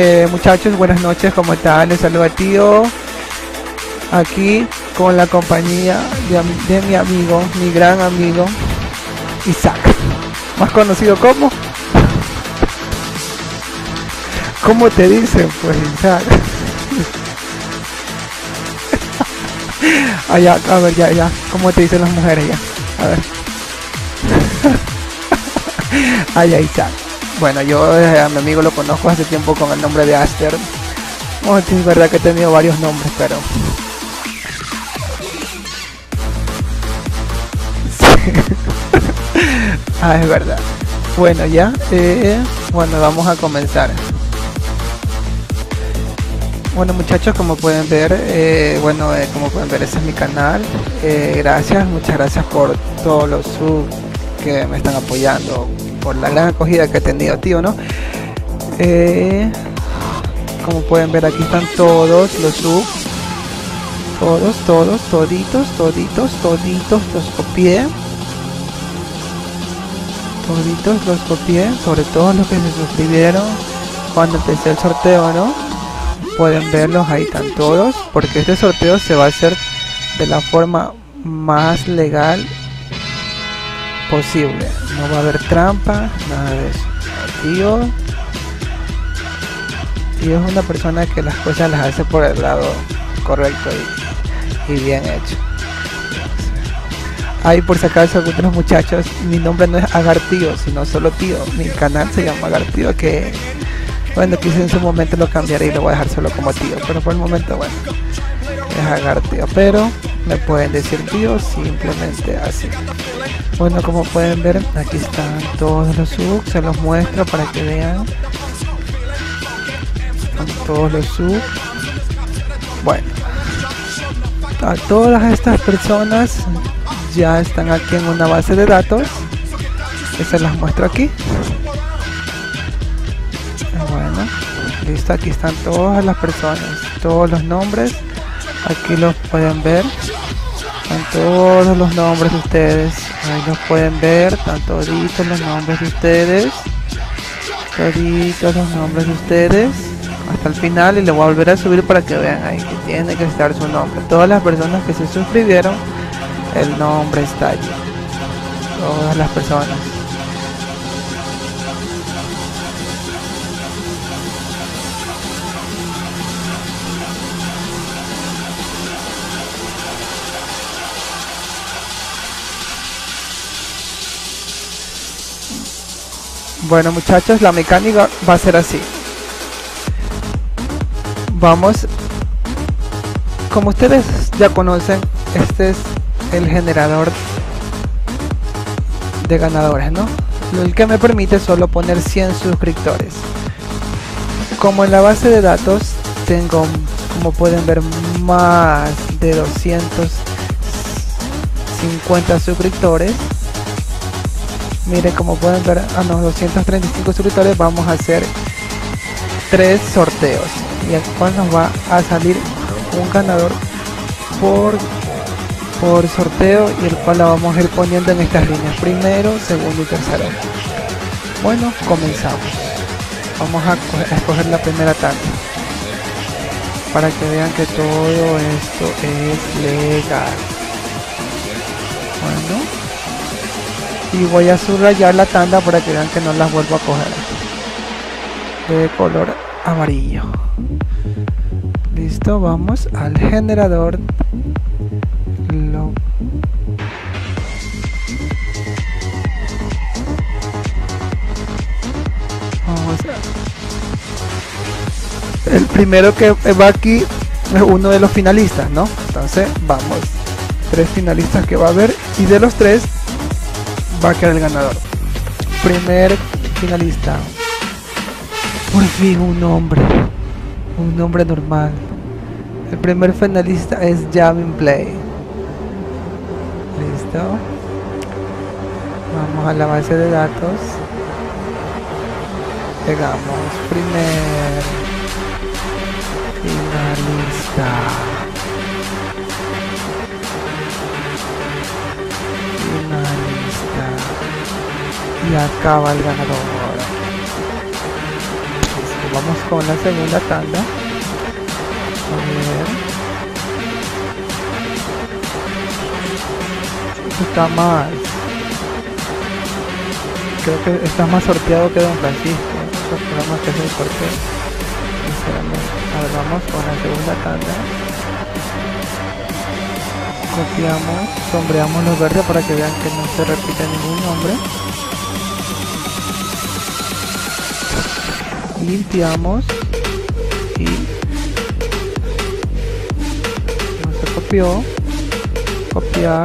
muchachos, buenas noches, ¿cómo están? Les saluda Tío, aquí con la compañía de mi amigo, mi gran amigo Isaac, más conocido como... ¿Cómo te dicen? Pues Isaac. Ya, a ver, ya, ¿cómo te dicen las mujeres ya? A ver. Ya, Isaac. Bueno, yo a mi amigo lo conozco hace tiempo con el nombre de Aster. Oh, sí, es verdad que he tenido varios nombres, pero... Sí. Es verdad. Bueno, ya. Bueno, vamos a comenzar. Bueno, muchachos, como pueden ver, como pueden ver, ese es mi canal. Muchas gracias por todos los subs que me están apoyando, por la gran acogida que he tenido, tío, ¿no? Como pueden ver, aquí están todos los subs, toditos, los copié. Toditos los copié, sobre todo los que se suscribieron cuando empecé el sorteo, ¿no? Pueden verlos, ahí están todos, porque este sorteo se va a hacer de la forma más legal posible. No va a haber trampa, nada de eso. Tío es una persona que las cosas las hace por el lado correcto y bien hecho. Ahí, por si acaso, algunos muchachos, mi nombre no es Agartío, sino solo Tío. Mi canal se llama Agartío, que bueno, quizás en su momento lo cambiaré y lo voy a dejar solo como Tío, pero por el momento, bueno, es Agartío, pero me pueden decir Tío simplemente así. Bueno, como pueden ver, aquí están todos los subs, se los muestro para que vean. Están todos los subs. Bueno, a todas estas personas ya están aquí en una base de datos que se las muestro aquí. Bueno, listo, aquí están todas las personas, todos los nombres, aquí los pueden ver, están todos los nombres de ustedes, ahí los pueden ver, están toditos los nombres de ustedes, hasta el final, y le voy a volver a subir para que vean ahí que tiene que estar su nombre. Todas las personas que se suscribieron, el nombre está allí, todas las personas. Bueno, muchachos, la mecánica va a ser así. Vamos, como ustedes ya conocen, este es el generador de ganadores, ¿no? El que me permite solo poner 100 suscriptores. Como en la base de datos tengo, como pueden ver, más de 250 suscriptores. Miren, como pueden ver, 235 suscriptores. Vamos a hacer 3 sorteos y al cual nos va a salir un ganador por sorteo, y el cual la vamos a ir poniendo en estas líneas: primero, segundo y tercero. Bueno, comenzamos. Vamos a escoger la primera tanda para que vean que todo esto es legal. Bueno, y voy a subrayar la tanda para que vean que no las vuelvo a coger, de color amarillo. Listo, vamos al generador. El primero que va aquí es uno de los finalistas, ¿no? Entonces vamos, 3 finalistas que va a haber, y de los 3 va a quedar el ganador. Primer finalista, por fin un nombre normal. El primer finalista es Javin Play. Listo, vamos a la base de datos, pegamos primer finalista, y acaba el ganador. vamos con la segunda tanda. A ver. Esto está más... Creo que está más sorteado que Don Francisco. Estos programas que hacen sorteo. Sinceramente. A ver, vamos con la segunda tanda. Copiamos, sombreamos los verdes para que vean que no se repite ningún nombre. Limpiamos y no se copió. Copiar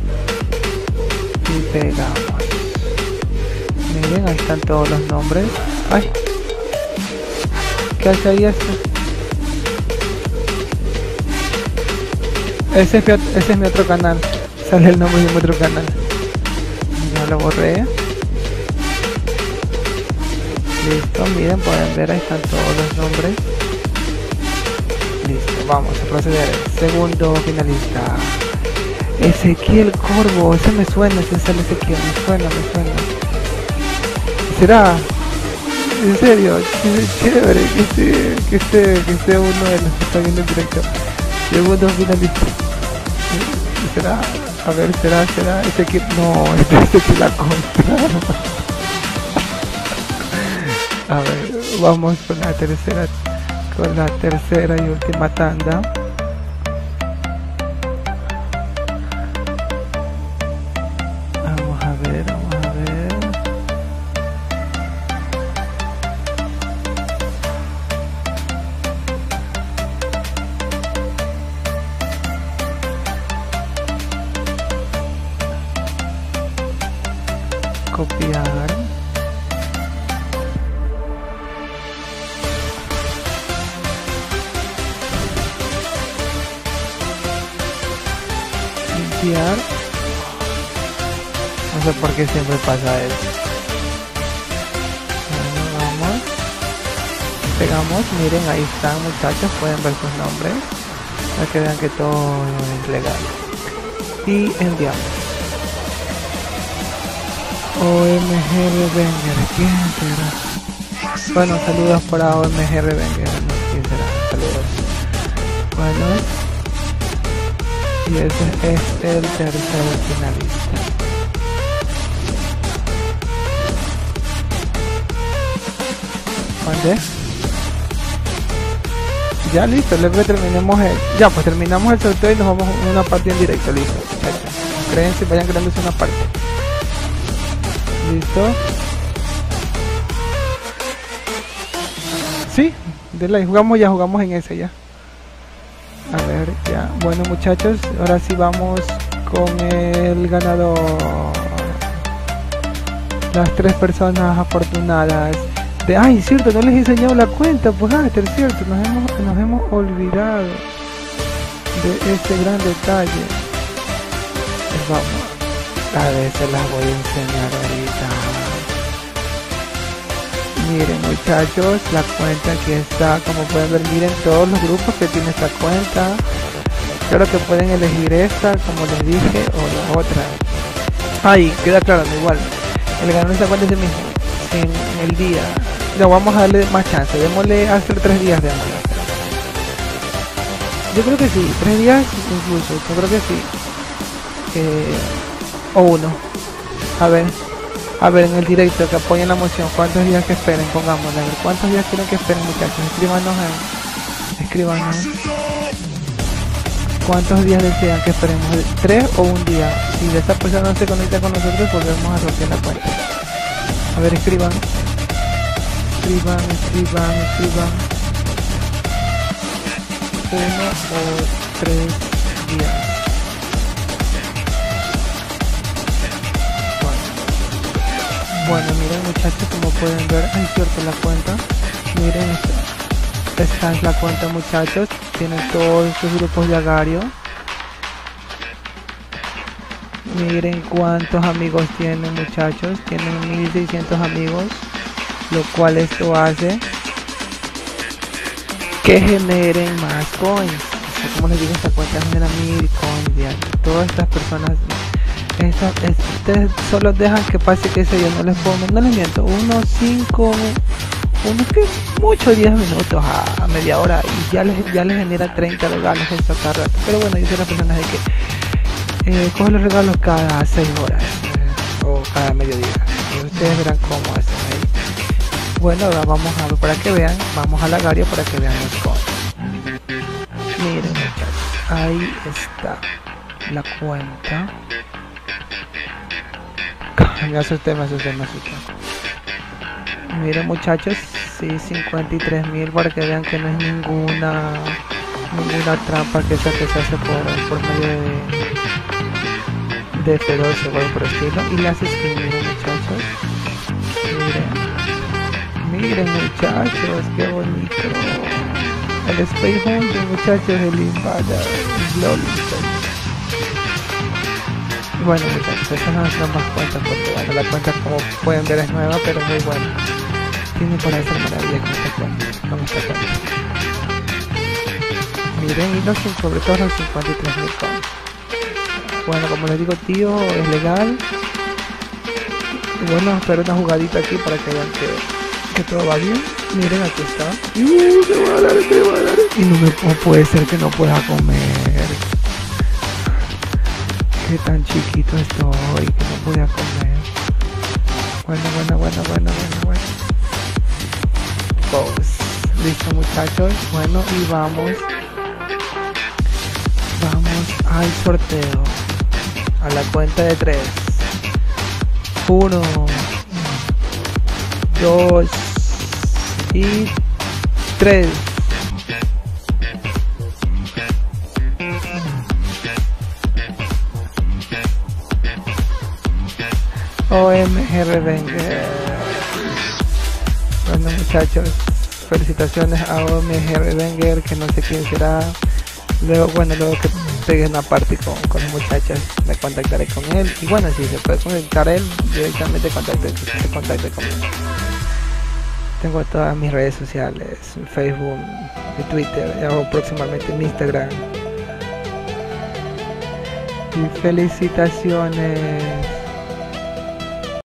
y pegamos. Miren, ahí están todos los nombres. ¡Ay! ¿Qué hace ahí esto? Ese es mi otro canal. Sale el nombre de mi otro canal. Ya lo borré. Listo, miren, pueden ver, ahí están todos los nombres. Listo, vamos a proceder. Segundo finalista. Ezequiel Corvo, ese me suena, ese es el Ezequiel, me suena. ¿Será? En serio, chévere que esté uno de los que está viendo en directo. Segundo finalista. ¿Será? A ver, ¿será Ezequiel? No, este es Ezequiel Acosta. A ver, vamos con la tercera y última tanda. Vamos a ver. Copiar. Limpiar. No sé por qué siempre pasa eso. Vamos. Pegamos. Miren, ahí están, muchachos. Pueden ver sus nombres. Para que vean que todo es legal. Y enviamos. OMG Revenger, ¿quién será? Bueno, saludos para OMG Revenger, no sé quién será, saludos. Bueno, y ese es el tercer finalista. ¿Dónde? Ya listo, luego terminemos ya pues terminamos el sorteo y nos vamos a una parte en directo, listo. Créense, vayan creándose una parte. Listo. Sí, jugamos en ese ya. A ver, ya. Bueno, muchachos, ahora sí vamos con el ganador. Las 3 personas afortunadas. Ay, cierto, no les he enseñado la cuenta. Pues es cierto, nos hemos olvidado de este gran detalle. Pues vamos. A ver, se las voy a enseñar ahorita. Miren, muchachos, la cuenta aquí está, como pueden ver, miren todos los grupos que tiene esta cuenta. Claro que pueden elegir esta, como les dije, o la otra. Ahí, queda claro, igual. El ganador de esta cuenta es el mismo, en el día. No, vamos a darle más chance, démosle hacer 3 días de antes. Yo creo que sí, 3 días incluso, yo creo que sí. O 1. A ver en el directo que apoyen la moción, cuántos días que esperen, pongámosle, a ver cuántos días quieren que esperen, muchachos, escríbanos cuántos días desean que esperemos, 3 o 1 día. Si esa persona no se conecta con nosotros, volvemos a sortear la cuenta. A ver, escriban 1 o 3 días. Bueno, miren, muchachos, como pueden ver, es cierto la cuenta. Miren, esta es la cuenta, muchachos. Tienen todos estos grupos de Agario. Miren cuántos amigos tienen, muchachos. Tienen 1600 amigos, lo cual esto hace que generen más coins. O sea, como les digo, esta cuenta genera 1000 coins diarios. Todas estas personas, ustedes solo dejan que pase, que sé yo, no les miento, 1, 5 unos que mucho 10 minutos a media hora y ya les genera 30 regalos eso cada rato. Pero bueno, yo soy la persona de que cojo los regalos cada 6 horas o cada mediodía. Ustedes verán cómo hacen ahí. Bueno, ahora vamos a ver para que vean, vamos a la Gario para que vean los conos. Miren muchachos, ahí está la cuenta. Me asusté. Miren muchachos, sí, 53.000 para que vean que no es ninguna trampa que se hace por medio de F12 o algo por el estilo. Y las skins, miren muchachos, miren muchachos, qué bonito. El Space Hunter muchachos, el Invada, LOL. Bueno muchachos, esas no son más cuentas porque bueno, la cuenta como pueden ver es nueva pero muy buena. Tiene para hacer maravillas con esta cuenta. Miren, y sobre todo los 53.000 coins. Bueno, como les digo tío, es legal. Y bueno, espero una jugadita aquí para que vean que todo va bien. Miren, aquí está. Me va a dar. Y no puede ser que no pueda comer. Qué tan chiquito estoy que no podía comer. Bueno. Pues, listo muchachos. Bueno, y vamos al sorteo. A la cuenta de 3. 1, 2 y 3. OMG Revenger. Bueno muchachos, felicitaciones a OMG Revenger, que no sé quién será. Luego que pegue una party con los muchachos, me contactaré con él. Y bueno, si se puede conectar él, directamente se contacte conmigo. Tengo todas mis redes sociales, Facebook, mi Twitter, o próximamente mi Instagram. Y felicitaciones.